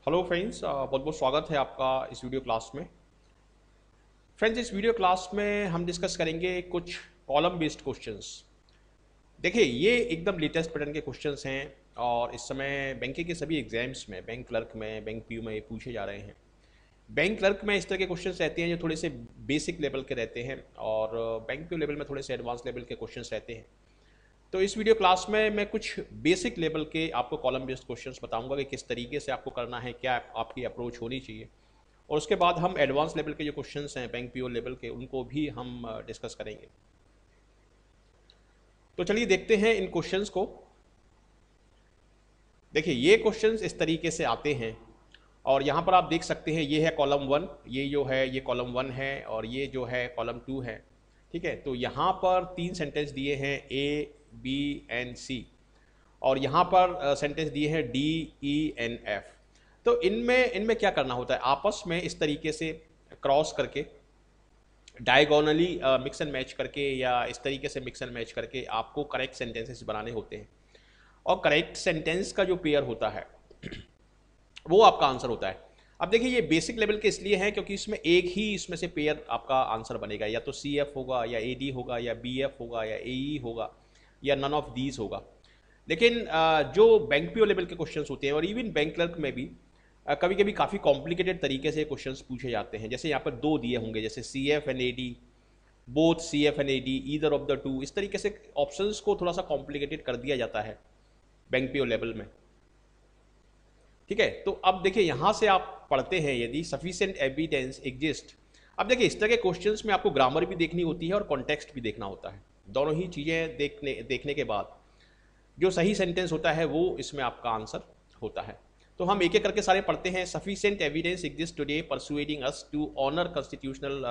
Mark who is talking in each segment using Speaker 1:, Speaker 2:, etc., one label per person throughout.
Speaker 1: Hello friends, बहुत बहुत स्वागत है आपका इस वीडियो क्लास में। फ्रेंड्स, इस वीडियो क्लास में हम डिस्कस करेंगे कुछ कॉलम बेस्ड क्वेश्चंस। देखिए, ये एकदम लेटेस्ट पैटर्न के क्वेश्चंस हैं और इस समय बैंकिंग के सभी एग्जाम्स में, बैंक क्लर्क में, बैंक पीयू में ये पूछे जा रहे हैं। बैंक क्लर्क में इस तरह के क्वेश्चंस रहते हैं जो थोड़े से बेसिक लेवल के रहते हैं और बैंक पीयू लेवल में थोड़े से एडवांस लेवल के क्वेश्चंस रहते हैं। तो इस वीडियो क्लास में मैं कुछ बेसिक लेवल के आपको कॉलम बेस्ड क्वेश्चंस बताऊंगा कि किस तरीके से आपको करना है, क्या आपकी अप्रोच होनी चाहिए। और उसके बाद हम एडवांस लेवल के जो क्वेश्चंस हैं बैंक पीओ लेवल के, उनको भी हम डिस्कस करेंगे। तो चलिए देखते हैं इन क्वेश्चंस को। देखिए, ये क्वेश्चंस इस तरीके से आते हैं और यहाँ पर आप देख सकते हैं, ये है कॉलम वन, ये जो है ये कॉलम वन है और ये जो है कॉलम टू है। ठीक है, तो यहाँ पर तीन सेंटेंस दिए हैं, ए बी एंड सी, और यहाँ पर सेंटेंस दिए हैं डी ई एन एफ। तो इनमें इनमें क्या करना होता है, आपस में इस तरीके से क्रॉस करके, डायगोनली मिक्स एंड मैच करके या इस तरीके से मिक्स एंड मैच करके आपको करेक्ट सेंटेंसेस बनाने होते हैं। और करेक्ट सेंटेंस का जो पेयर होता है वो आपका आंसर होता है। अब देखिए, ये बेसिक लेवल के इसलिए है क्योंकि इसमें एक ही इसमें से पेयर आपका आंसर बनेगा, या तो सी एफ होगा या ए डी होगा या बी एफ होगा या ए ई होगा या नन ऑफ दीज होगा। लेकिन जो बैंक पीओ लेवल के क्वेश्चंस होते हैं और इवन बैंक क्लर्क में भी कभी कभी काफ़ी कॉम्प्लिकेटेड तरीके से क्वेश्चंस पूछे जाते हैं। जैसे यहाँ पर दो दिए होंगे, जैसे C F and A D, both C F and A D, either of the two, इस तरीके से ऑप्शंस को थोड़ा सा कॉम्प्लिकेटेड कर दिया जाता है बैंक पीओ लेवल में। ठीक है, तो अब देखिए यहाँ से आप पढ़ते हैं, यदि सफिशिएंट एविडेंस एग्जिस्ट। अब देखिए, इस तरह के क्वेश्चंस में आपको ग्रामर भी देखनी होती है और कॉन्टेक्स्ट भी देखना होता है। दोनों ही चीज़ें देखने के बाद जो सही सेंटेंस होता है वो इसमें आपका आंसर होता है। तो हम एक एक करके सारे पढ़ते हैं। Sufficient evidence exist today persuading us to honour constitutional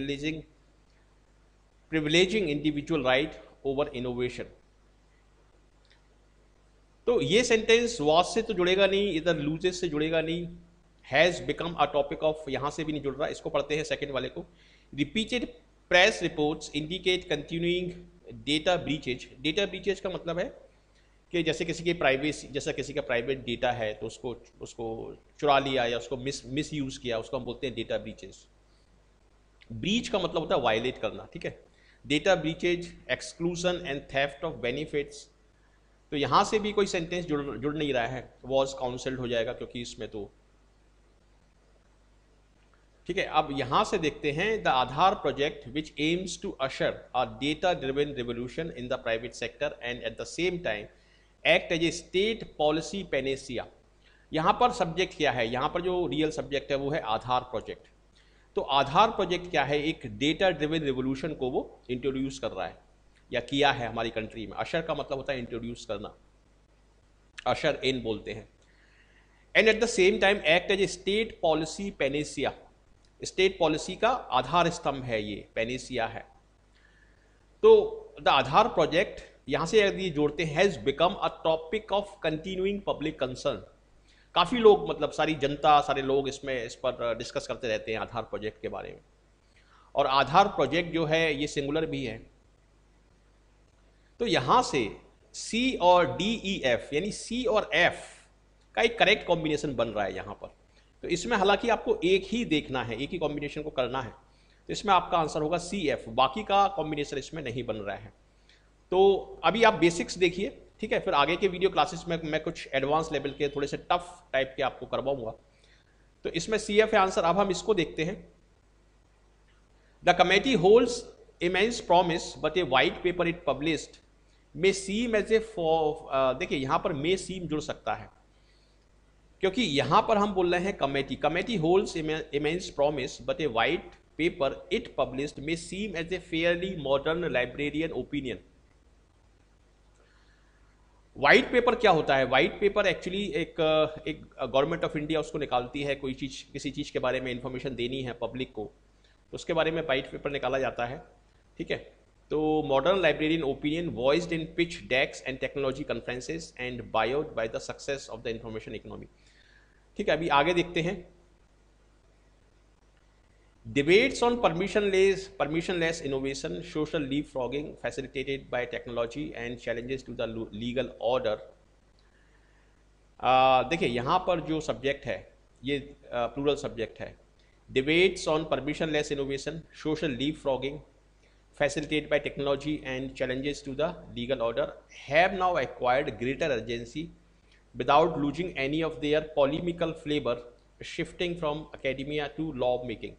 Speaker 1: privileging individual right over innovation. तो ये सेंटेंस वॉज से तो जुड़ेगा नहीं, इधर लूजेस से जुड़ेगा नहीं, has become a topic of यहां से भी नहीं जुड़ रहा। इसको पढ़ते हैं सेकंड वाले को। Repeated press reports indicate continuing data breaches. Data breaches का मतलब है कि जैसे किसी की प्राइवेसी, जैसा किसी का प्राइवेट डेटा है तो उसको उसको चुरा लिया या उसको मिस यूज किया, उसको हम बोलते हैं डेटा ब्रीचेज। ब्रीच का मतलब होता है वायलेट करना। ठीक है, data breaches, exclusion and theft of benefits. तो यहां से भी कोई सेंटेंस जुड़ नहीं रहा है, वॉज काउंसल्ड हो जाएगा क्योंकि इसमें तो। ठीक है, अब यहां से देखते हैं, the Aadhaar project which aims to usher a data driven revolution in the private sector and at the same time act as a state policy panacea. यहां पर सब्जेक्ट क्या है, यहां पर जो रियल सब्जेक्ट है वो है आधार प्रोजेक्ट। तो आधार प्रोजेक्ट क्या है, एक डेटा ड्रिवन रिवोल्यूशन को वो इंट्रोड्यूस कर रहा है या किया है हमारी कंट्री में। अशर का मतलब होता है इंट्रोड्यूस करना, अशर इन बोलते हैं। And at the same time act as a state policy panacea. State policy का आधार स्तंभ है ये, पेनेसिया है। तो द आधार प्रोजेक्ट यहां से यदि जोड़ते हैं, has become a topic of continuing public concern. काफी लोग, मतलब सारी जनता, सारे लोग इस पर डिस्कस करते रहते हैं आधार प्रोजेक्ट के बारे में। और आधार प्रोजेक्ट जो है ये सिंगुलर भी है। तो यहां से सी और डी ई एफ, यानी सी और एफ का एक करेक्ट कॉम्बिनेशन बन रहा है यहां पर। तो इसमें हालांकि आपको एक ही देखना है, एक ही कॉम्बिनेशन को करना है, तो इसमें आपका आंसर होगा सी एफ। बाकी का कॉम्बिनेशन इसमें नहीं बन रहा है। तो अभी आप बेसिक्स देखिए, ठीक है, फिर आगे के वीडियो क्लासेस में मैं कुछ एडवांस लेवल के थोड़े से टफ टाइप के आपको करवाऊंगा। तो इसमें सी एफ है आंसर। अब हम इसको देखते हैं। The committee holds immense promise but a white paper it published may seem as a देखिए, यहां पर मे सीम जुड़ सकता है क्योंकि यहां पर हम बोल रहे हैं committee. Committee holds immense promise but a white paper it published may seem as a fairly modern librarian opinion. White paper क्या होता है? व्हाइट पेपर एक्चुअली एक गवर्नमेंट ऑफ इंडिया उसको निकालती है, कोई चीज, किसी चीज के बारे में इंफॉर्मेशन देनी है पब्लिक को, तो उसके बारे में व्हाइट पेपर निकाला जाता है। ठीक है, तो modern librarian opinion voiced in pitch decks and technology conferences and buoyed by the success of the information economy. ठीक है, अभी आगे देखते हैं। Debates on permissionless innovation, social leapfrogging facilitated by technology and challenges to the legal order। देखिए, यहाँ पर जो सब्जेक्ट है ये प्लूरल सब्जेक्ट है। Debates on permissionless innovation, social leapfrogging, facilitated by technology and challenges to the legal order, have now acquired greater urgency without losing any of their polemical flavor, shifting from academia to law making.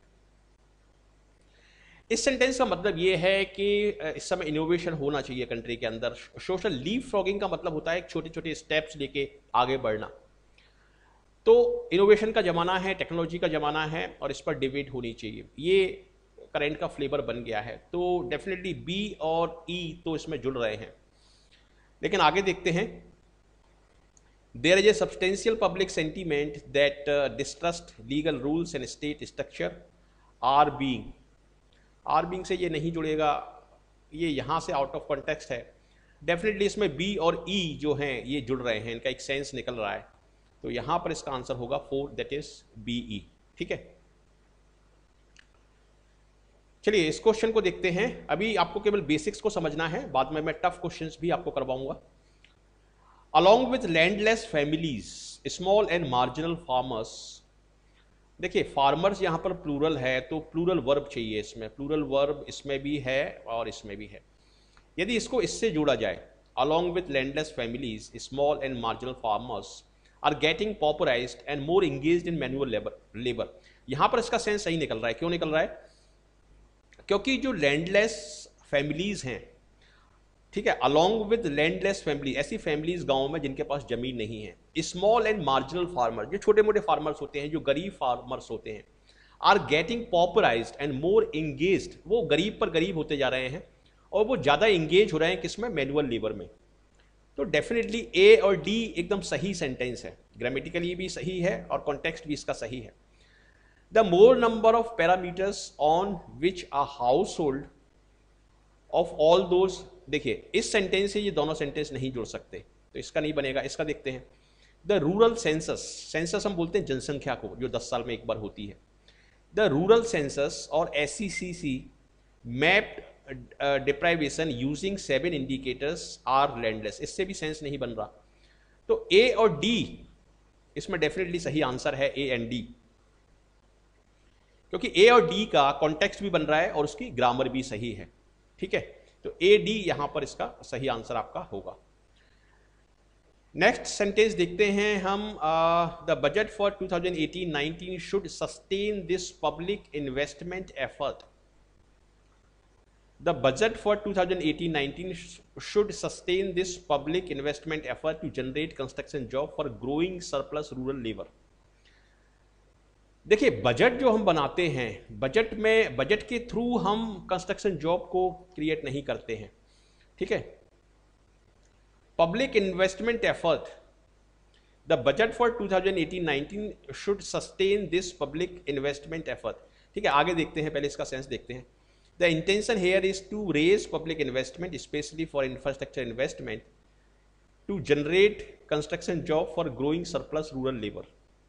Speaker 1: इस sentence का मतलब ये है कि इस समय innovation होना चाहिए कंट्री के अंदर। सोशल लीव फ्रॉगिंग का मतलब होता है छोटे छोटे स्टेप्स लेके आगे बढ़ना। तो इनोवेशन का ज़माना है, टेक्नोलॉजी का ज़माना है और इस पर डिबेट होनी चाहिए। ये करंट का फ्लेवर बन गया है। तो डेफिनेटली बी और ई तो इसमें जुड़ रहे हैं। लेकिन आगे देखते हैं। There is a substantial public sentiment that distrust legal rules and state structure are being से ये नहीं जुड़ेगा, ये यहाँ से आउट ऑफ कॉन्टेक्स्ट है। डेफिनेटली इसमें बी और ई जो हैं ये जुड़ रहे हैं, इनका एक सेंस निकल रहा है। तो यहाँ पर इसका आंसर होगा 4, दैट इज बी ई। ठीक है, चलिए इस क्वेश्चन को देखते हैं। अभी आपको केवल बेसिक्स को समझना है, बाद में मैं टफ क्वेश्चंस भी आपको करवाऊंगा। Along with landless families, small and marginal farmers. देखिए फार्मर्स यहाँ पर प्लूरल है तो प्लूरल वर्ब चाहिए इसमें। प्लूरल वर्ब इसमें भी है और इसमें भी है। यदि इसको इससे जोड़ा जाए, along with landless families, small and marginal farmers are getting popularized and more engaged in manual labour. यहाँ पर इसका सेंस सही निकल रहा है। क्यों निकल रहा है? क्योंकि जो लैंडलेस फैमिलीज हैं, ठीक है, अलॉन्ग विद लैंडलेस फैमिली, ऐसी फैमिलीज गांव में जिनके पास जमीन नहीं है। स्मॉल एंड मार्जिनल फार्मर, जो छोटे मोटे फार्मर्स होते हैं, जो गरीब फार्मर्स होते हैं, are getting popularized and more engaged, वो गरीब पर गरीब होते जा रहे हैं और वो ज्यादा एंगेज हो रहे हैं किसमें? मैनुअल लेबर में। तो डेफिनेटली ए और डी एकदम सही सेंटेंस है, ग्रामेटिकली भी सही है और कॉन्टेक्स्ट भी इसका सही है। The more number of parameters on which a household of all those, देखिए इस सेंटेंस से ये दोनों सेंटेंस नहीं जुड़ सकते, तो इसका नहीं बनेगा। इसका देखते हैं। द रूरल सेंसस, सेंसस हम बोलते हैं जनसंख्या को, जो 10 साल में एक बार होती है। द रूरल सेंसस और SCCC mapped deprivation using 7 indicators are landless, इससे भी सेंस नहीं बन रहा। तो ए और डी इसमें डेफिनेटली सही आंसर है, ए एंड डी, क्योंकि ए और डी का कॉन्टेक्स्ट भी बन रहा है और उसकी ग्रामर भी सही है। ठीक है, तो ए डी यहां पर इसका सही आंसर आपका होगा। नेक्स्ट सेंटेंस देखते हैं हम। The budget for 2018-19 should sustain this public investment effort. The budget for 2018-19 should sustain this public investment effort to generate construction job for growing surplus rural labour. देखिए बजट जो हम बनाते हैं, बजट के through हम कंस्ट्रक्शन जॉब को create नहीं करते हैं। ठीक है, public investment effort, the budget for 2018-19 should sustain this public investment effort. ठीक है, आगे देखते हैं, पहले इसका सेंस देखते हैं। The intention here is to raise public investment specially for infrastructure investment to generate construction job for growing surplus rural labour.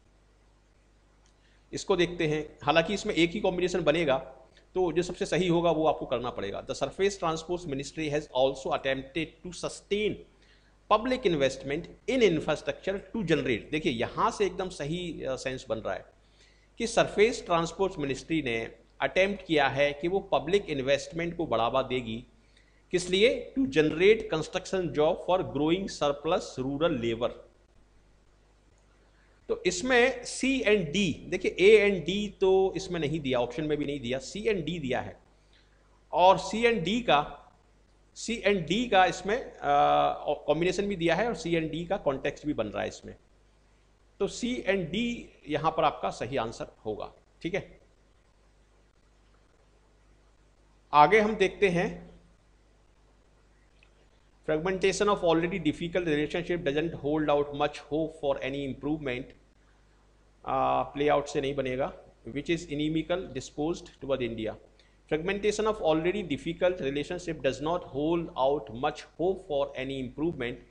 Speaker 1: इसको देखते हैं। हालांकि इसमें एक ही कॉम्बिनेशन बनेगा, तो जो सबसे सही होगा वो आपको करना पड़ेगा। The surface transport ministry has also attempted to sustain public investment in infrastructure to generate. देखिए यहां से एकदम सही सेंस बन रहा है कि सरफेस ट्रांसपोर्ट मिनिस्ट्री ने अटेम्प्ट किया है कि वो पब्लिक इन्वेस्टमेंट को बढ़ावा देगी, किस लिए? To generate construction job for growing surplus rural labour. तो इसमें सी एंड डी, देखिए ए एंड डी तो इसमें नहीं दिया, ऑप्शन में भी नहीं दिया, सी एंड डी दिया है। और सी एंड डी का इसमें कॉम्बिनेशन भी दिया है और सी एंड डी का कॉन्टेक्स्ट भी बन रहा है इसमें। तो सी एंड डी यहां पर आपका सही आंसर होगा। ठीक है, आगे हम देखते हैं। Fragmentation of already difficult relationship doesn't hold out much hope for any improvement. Play out से नहीं बनेगा। Which is inimical disposed toward India. Fragmentation of already difficult relationship does not hold out much hope for any improvement.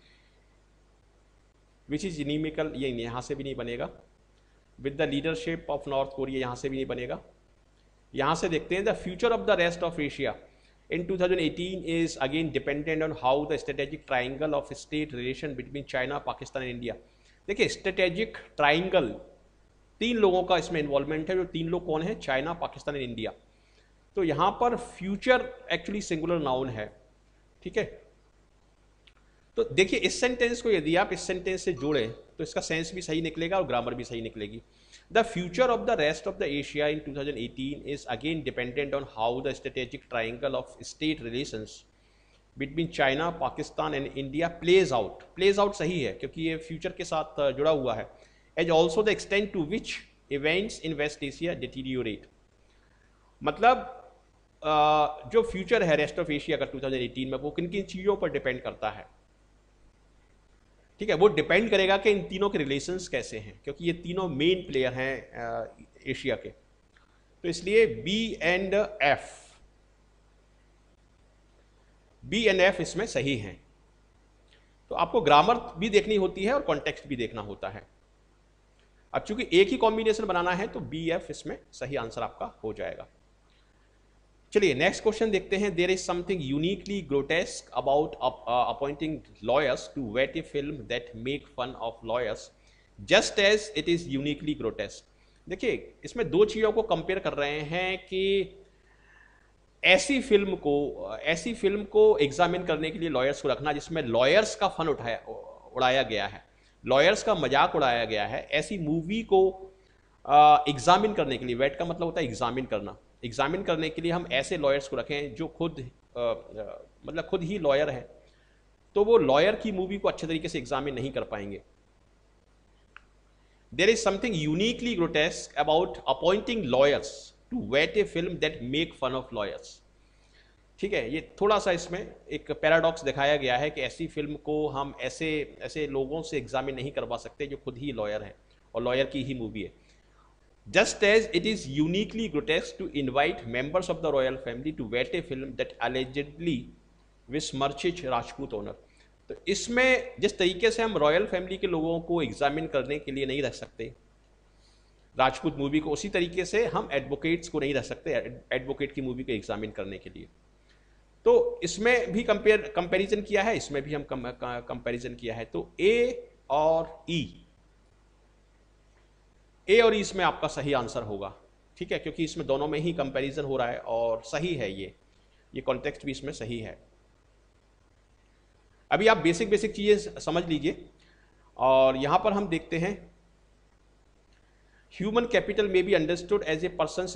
Speaker 1: Which is inimical, ये यहां से भी नहीं बनेगा। With the leadership of North Korea, यहां से भी नहीं बनेगा। यहां से देखते हैं। The future of the rest of Asia in 2018 is again dependent on how the strategic triangle of state relation between China, Pakistan and India। देखिए स्ट्रेटेजिक ट्राइंगल तीन लोगों का इसमें इन्वॉल्वमेंट है। जो तीन लोग कौन है? China, Pakistan and India. तो यहां पर फ्यूचर एक्चुअली सिंगुलर नाउन है, ठीक है। तो देखिए इस सेंटेंस को यदि आप इस सेंटेंस से जोड़ें तो इसका सेंस भी सही निकलेगा और ग्रामर भी सही निकलेगी। The future of the rest of the Asia in 2018 is again dependent on how the strategic triangle of state relations between China, Pakistan and India plays out. Plays out सही है क्योंकि ये फ्यूचर के साथ जुड़ा हुआ है। As also the extent to which events in West Asia deteriorate. मतलब जो फ्यूचर है रेस्ट ऑफ एशिया का 2018 में वो किन किन चीज़ों पर डिपेंड करता है, ठीक है। वो डिपेंड करेगा कि इन तीनों के रिलेशंस कैसे हैं, क्योंकि ये तीनों मेन प्लेयर हैं एशिया के। तो इसलिए बी एंड एफ इसमें सही हैं। तो आपको ग्रामर भी देखनी होती है और कॉन्टेक्स्ट भी देखना होता है। अब चूंकि एक ही कॉम्बिनेशन बनाना है तो बी एफ इसमें सही आंसर आपका हो जाएगा। चलिए नेक्स्ट क्वेश्चन देखते हैं। There is something uniquely grotesque about appointing lawyers to vet a film that make fun of lawyers just as it is uniquely grotesque. देखिए इसमें दो चीज़ों को कंपेयर कर रहे हैं कि ऐसी फिल्म को एग्जामिन करने के लिए लॉयर्स को रखना जिसमें लॉयर्स का फन उड़ाया गया है, लॉयर्स का मजाक उड़ाया गया है। ऐसी मूवी को एग्जामिन करने के लिए, वेट का मतलब होता है एग्जामिन करना, एग्जामिन करने के लिए हम ऐसे लॉयर्स को रखें जो मतलब खुद ही लॉयर है, तो वो लॉयर की मूवी को अच्छे तरीके से एग्जामिन नहीं कर पाएंगे। There is something uniquely grotesque about appointing lawyers to vet a film that make fun of lawyers. ठीक है, ये थोड़ा सा इसमें एक पैराडॉक्स दिखाया गया है कि ऐसी फिल्म को हम ऐसे लोगों से एग्जामिन नहीं करवा सकते जो खुद ही लॉयर है और लॉयर की ही मूवी है। Just as it is uniquely grotesque to invite members of the royal family to wet a film that allegedly besmirches Rajput honor। तो इसमें जिस तरीके से हम रॉयल फैमिली के लोगों को एग्जामिन करने के लिए नहीं रख सकते राजपूत मूवी को, उसी तरीके से हम एडवोकेट्स को नहीं रख सकते एडवोकेट की मूवी को एग्जामिन करने के लिए। तो इसमें भी कंपैरिजन किया है, इसमें भी हम कंपैरिजन किया है। तो ए और ई इसमें आपका सही आंसर होगा, ठीक है, क्योंकि इसमें दोनों में ही कंपैरिजन हो रहा है और सही है। ये कॉन्टेक्स्ट भी इसमें सही है। अभी आप बेसिक चीजें समझ लीजिए और यहां पर हम देखते हैं human capital may be understood as a person's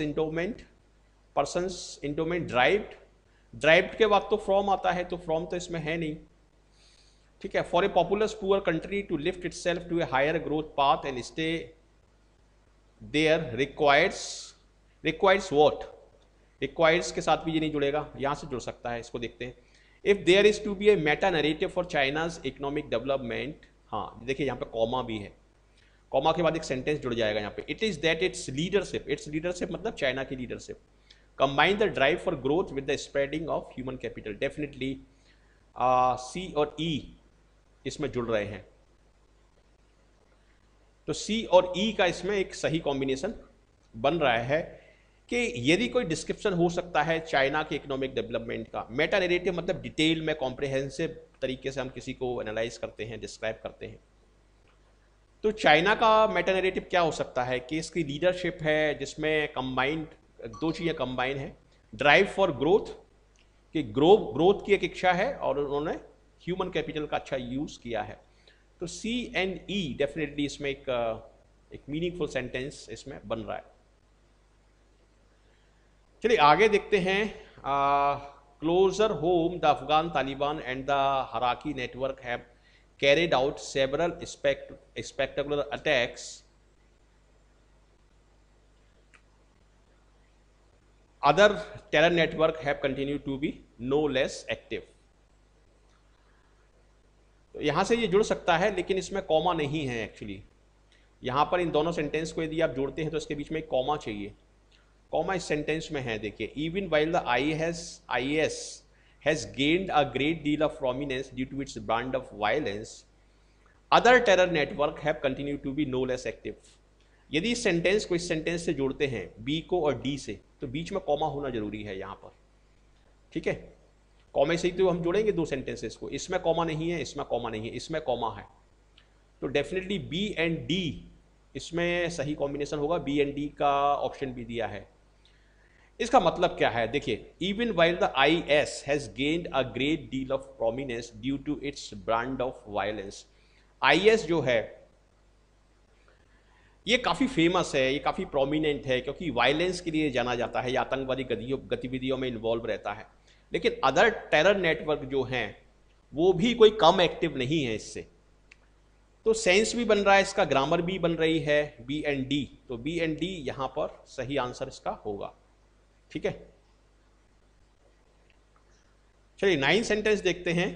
Speaker 1: endowment derived के बाद तो फ्रॉम आता है, तो फ्रॉम तो इसमें है नहीं, ठीक है। For a populous poor country to lift itself to a higher growth path and stay there requires what, requires के साथ भी ये नहीं जुड़ेगा, यहां से जुड़ सकता है। इसको देखते हैं। If there is to be a meta narrative for China's economic development, हाँ देखिए यहाँ पे कॉमा भी है, कॉमा के बाद एक सेंटेंस जुड़ जाएगा यहाँ पे। It is that its leadership मतलब चाइना की leadership combine the drive for growth with the spreading of human capital. Definitely C और ई इसमें जुड़ रहे हैं, तो सी और ई का इसमें एक सही कॉम्बिनेशन बन रहा है कि यदि कोई डिस्क्रिप्शन हो सकता है चाइना के इकोनॉमिक डेवलपमेंट का। मेटा नैरेटिव मतलब डिटेल में कॉम्प्रिहेंसिव तरीके से हम किसी को एनालाइज करते हैं, डिस्क्राइब करते हैं। तो चाइना का मेटा नैरेटिव क्या हो सकता है कि इसकी लीडरशिप है जिसमें कंबाइंड दो चीज़ें कंबाइन है, ड्राइव फॉर ग्रोथ कि ग्रोथ की एक इच्छा है और उन्होंने ह्यूमन कैपिटल का अच्छा यूज किया है। तो सी एंड ई डेफिनेटली इसमें एक मीनिंगफुल सेंटेंस इसमें बन रहा है। चलिए आगे देखते हैं। Closer home the Afghan Taliban and the हराकी network have carried out several spectacular attacks. Other terror network have continued to be no less active। तो यहां से ये जुड़ सकता है लेकिन इसमें कॉमा नहीं है एक्चुअली। यहां पर इन दोनों सेंटेंस को यदि आप जोड़ते हैं तो इसके बीच में एक कॉमा चाहिए। कॉमा इस सेंटेंस में है, देखिए। Even while the IS has gained a great deal of prominence due to its brand of violence, other terror network have continued to be no less active। यदि इस सेंटेंस को इस sentence से जोड़ते हैं बी को और डी से, तो बीच में कॉमा होना जरूरी है यहाँ पर, ठीक है। कॉमा से ही तो हम जोड़ेंगे दो सेंटेंसेस को। इसमें कॉमा नहीं है, इसमें कॉमा नहीं है, इसमें कॉमा है। तो डेफिनेटली बी एंड डी इसमें सही कॉम्बिनेशन होगा बी एंड डी का ऑप्शन भी दिया है। इसका मतलब क्या है, देखिए, even while the IS has gained a great deal of prominence due to its brand of violence. IS जो है ये काफ़ी फेमस है, ये काफ़ी प्रोमिनेंट है, क्योंकि वायलेंस के लिए जाना जाता है या आतंकवादी गतिविधियों में इन्वॉल्व रहता है। लेकिन अदर टेरर नेटवर्क जो हैं वो भी कोई कम एक्टिव नहीं है इससे। तो सेंस भी बन रहा है इसका, ग्रामर भी बन रही है, बी एंड डी। तो बी एंड डी यहां पर सही आंसर इसका होगा। ठीक है, चलिए 9 सेंटेंस देखते हैं।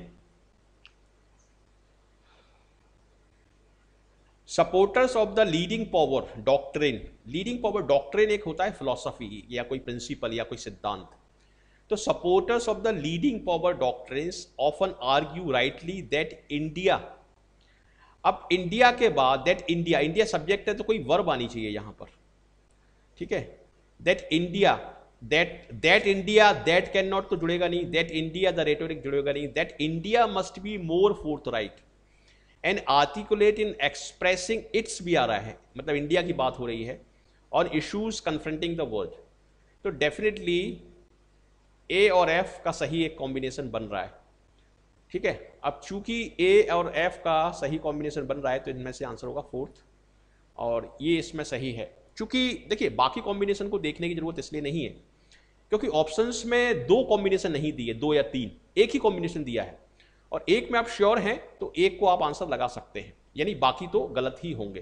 Speaker 1: Supporters of the leading power doctrine. Leading power doctrine एक होता है फिलॉसफी या कोई प्रिंसिपल या कोई सिद्धांत। तो supporters of the leading power doctrines often argue rightly that India. अब इंडिया के बाद दैट इंडिया, इंडिया सब्जेक्ट है तो कोई वर्ब आनी चाहिए यहां पर। ठीक है, that India, that India, that can not तो जुड़ेगा नहीं, दैट इंडिया द रेटोरिक जुड़ेगा नहीं, that India must be more forthright and articulate in expressing its भी आ रहा है, मतलब इंडिया की बात हो रही है, on issues confronting the world. तो डेफिनेटली ए और एफ का सही एक कॉम्बिनेशन बन रहा है। ठीक है, अब चूंकि ए और एफ का सही कॉम्बिनेशन बन रहा है तो इनमें से आंसर होगा फोर्थ, और ये इसमें सही है। चूंकि देखिए बाकी कॉम्बिनेशन को देखने की जरूरत इसलिए नहीं है क्योंकि ऑप्शंस में 2 कॉम्बिनेशन नहीं दिए, 2 या 3, एक ही कॉम्बिनेशन दिया है, और एक में आप श्योर हैं तो एक को आप आंसर लगा सकते हैं, यानी बाकी तो गलत ही होंगे।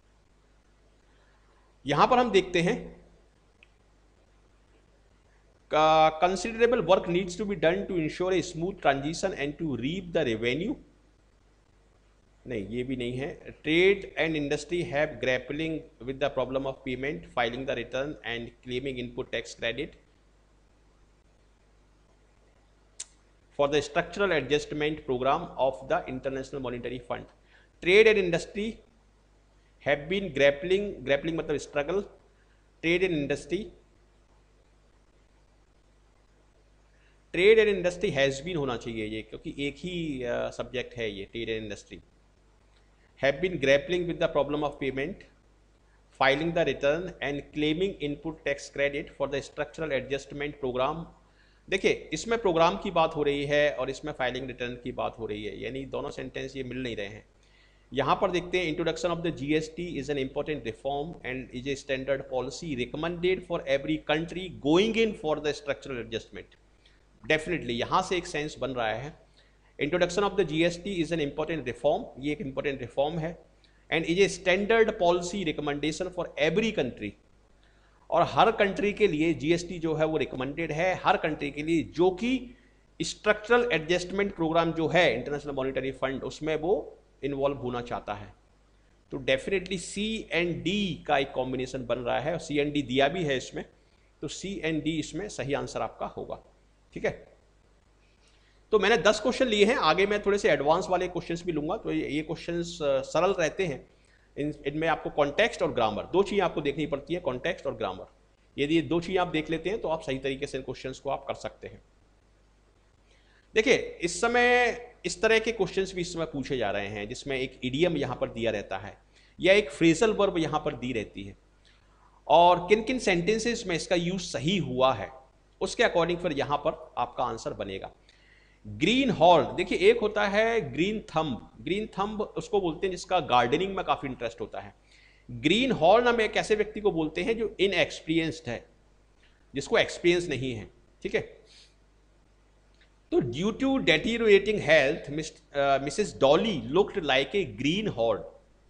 Speaker 1: यहां पर हम देखते हैं considerable work needs to be done to ensure a smooth transition and to reap the revenue। नहीं, ये भी नहीं है। Trade and industry have grappling with the problem of payment, filing the return and claiming input tax credit for the structural adjustment programme of the international monetary fund. Trade and industry have been grappling, grappling मतलब struggle, trade and industry, trade and industry has been होना चाहिए ये, क्योंकि एक ही subject है ये, trade and industry. Have been grappling with the problem of payment, filing the return and claiming input tax credit for the structural adjustment programme. देखिए इसमें प्रोग्राम की बात हो रही है और इसमें फाइलिंग रिटर्न की बात हो रही है, यानी दोनों सेंटेंस ये मिल नहीं रहे हैं। यहाँ पर देखते हैं, introduction of the GST is an important reform and is a standard policy recommended for every country going in for the structural adjustment. Definitely यहां से एक सेंस बन रहा है। Introduction of the GST is an important reform, ये एक important reform है, and is a standard policy recommendation for every country, और हर कंट्री के लिए GST जो है वो रिकमेंडेड है, हर कंट्री के लिए जो कि स्ट्रक्चरल एडजस्टमेंट प्रोग्राम जो है इंटरनेशनल मॉनिटरी फंड उसमें वो इन्वॉल्व होना चाहता है। तो डेफिनेटली C एंड D का एक कॉम्बिनेशन बन रहा है, और C एंड D दिया भी है इसमें, तो C एंड D इसमें सही आंसर आपका होगा। ठीक है, तो मैंने 10 क्वेश्चन लिए हैं, आगे मैं थोड़े से एडवांस वाले क्वेश्चंस भी लूंगा। तो ये क्वेश्चंस सरल रहते हैं, इनमें आपको कॉन्टेक्स्ट और ग्रामर, 2 चीज़ें आपको देखनी पड़ती है, कॉन्टेक्स्ट और ग्रामर। यदि ये 2 चीज़ें आप देख लेते हैं तो आप सही तरीके से क्वेश्चंस को आप कर सकते हैं। देखिए इस समय इस तरह के क्वेश्चंस भी इस समय पूछे जा रहे हैं जिसमें एक इडियम यहाँ पर दिया रहता है या एक फ्रेजल वर्ब यहाँ पर दी रहती है, और किन किन सेंटेंसेस में इसका यूज सही हुआ है उसके अकॉर्डिंग फिर यहां पर आपका आंसर बनेगा। ग्रीन हॉर्न, देखिए एक होता है ग्रीन थंब, ग्रीन थंब उसको बोलते हैं जिसका गार्डनिंग में काफी इंटरेस्ट होता है। ग्रीन हॉर्न हम एक ऐसे व्यक्ति को बोलते हैं जो इनएक्सपीरियंस्ड है, जिसको एक्सपीरियंस नहीं है। ठीक है, तो due to deteriorating health Mrs Dolly looked like a greenhorn.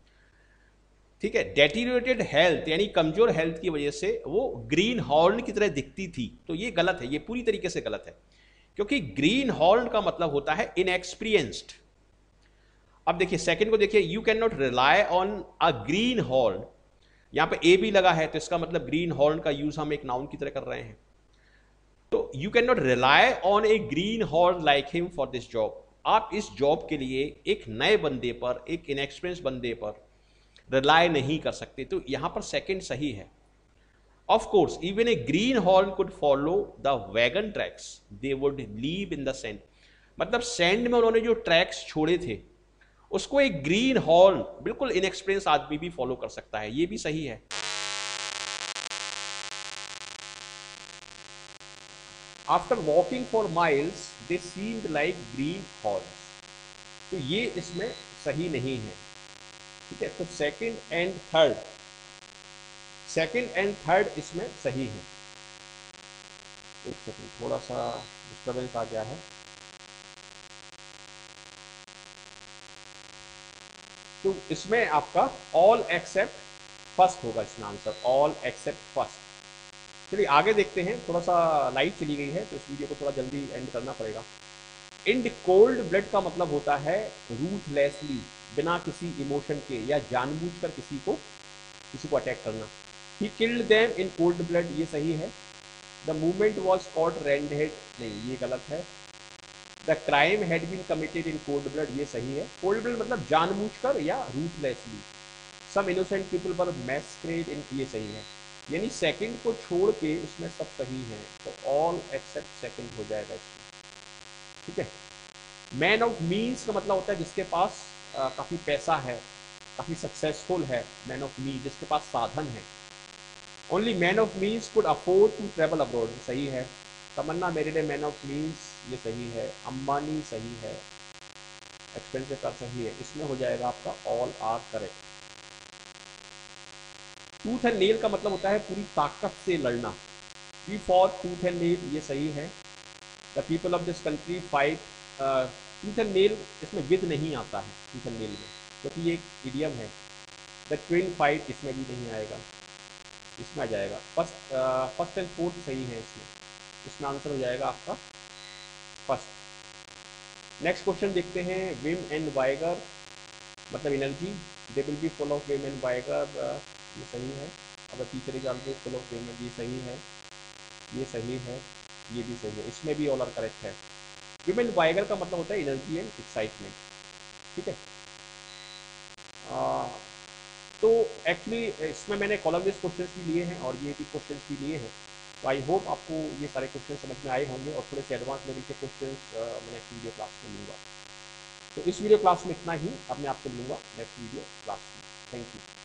Speaker 1: ठीक है, डेटीरिएटेड हेल्थ यानी कमजोर हेल्थ की वजह से वो ग्रीन हॉर्न की तरह दिखती थी, तो ये गलत है, ये पूरी तरीके से गलत है, क्योंकि ग्रीन हॉर्न का मतलब होता है इनएक्सपीरियंस्ड। अब देखिए सेकंड को देखिए, you can not rely on a greenhorn, यहां पे ए भी लगा है तो इसका मतलब ग्रीन हॉर्न का यूज हम एक नाउन की तरह कर रहे हैं। तो you can not rely on a greenhorn like him for this job. आप इस जॉब के लिए एक नए बंदे पर, एक इनएक्सपीरियंस बंदे पर रिलाय नहीं कर सकते, तो यहां पर सेकंड सही है। Of course even a greenhorn could follow the wagon tracks, they would leave in the sand. मतलब सैंड में उन्होंने जो ट्रैक्स छोड़े थे उसको एक ग्रीन हॉल बिल्कुल इनएक्सपीरियंस आदमी भी फॉलो कर सकता है, ये भी सही है। After walking for miles they seemed like green halls, तो ये इसमें सही नहीं है। ठीक है, तो सेकंड एंड थर्ड इसमें सही है। एक सेकंड, थोड़ा सा डिस्टर्बेंस आ गया है। तो इसमें आपका ऑल एक्सेप्ट फर्स्ट होगा, इसमें आंसर ऑल एक्सेप्ट फर्स्ट। चलिए आगे देखते हैं, थोड़ा सा लाइट चली गई है तो इस वीडियो को थोड़ा जल्दी एंड करना पड़ेगा। इन कोल्ड ब्लड का मतलब होता है रूथलेसली, बिना किसी इमोशन के या जानबूझकर किसी को अटैक करना। He killed them in cold blood, ये सही है। The movement was caught red head, नहीं ये गलत है। The crime had been committed in cold blood, ये सही है। कोल्ड ब्लड मतलब जानबूझकर या रूथलेसली। सम इनोसेंट पीपल पर मैस्क्रेड इन, ये सही है। यानी सेकंड को छोड़ के इसमें सब सही है, तो ऑल एक्सेप्ट सेकंड हो जाएगा इसमें। ठीक है। मैन ऑफ मीन्स का मतलब होता है जिसके पास काफी पैसा है, काफी सक्सेसफुल है। मैन ऑफ मीन्स जिसके पास साधन है। Only man of means could afford to travel abroad, सही है। Tamanna married a man of means, ये सही है। अंबानी सही है। एक्सपेंसिव कार सही है। इसमें हो जाएगा आपका all are correct. Tooth and nail का मतलब होता है पूरी ताकत से लड़ना। We for tooth and nail, ये सही है। The people of this country fight, tooth and nail इसमें विद नहीं आता है टूथ एंड नेल में, क्योंकि ये एक इडियम है। द ट्विन फाइट इसमें भी नहीं आएगा, इसमें आ जाएगा फर्स्ट एंड फोर्थ सही है इसमें आंसर हो जाएगा आपका फर्स्ट। नेक्स्ट क्वेश्चन देखते हैं। विम एंड वाइगर मतलब energy. They will be full of vim and vigour, ये सही है। अब teacher is always full of vim, ये सही है। ये सही है, ये भी सही है। इसमें भी ऑल आर करेक्ट है। विम एंड वाइगर का मतलब होता है एनर्जी एंड एक्साइटमेंट। ठीक है। तो एक्चुअली इसमें मैंने कॉलम बेस्ड क्वेश्चंस भी लिए हैं और ये भी क्वेश्चंस भी लिए हैं। तो आई होप आपको ये सारे क्वेश्चन समझ में आए होंगे और थोड़े से एडवांस लेवल के क्वेश्चंस मैं नेक्स्ट वीडियो क्लास में लूँगा। तो इस वीडियो क्लास में इतना ही, अब मैं आपको मिलूँगा नेक्स्ट वीडियो क्लास में। Thank you.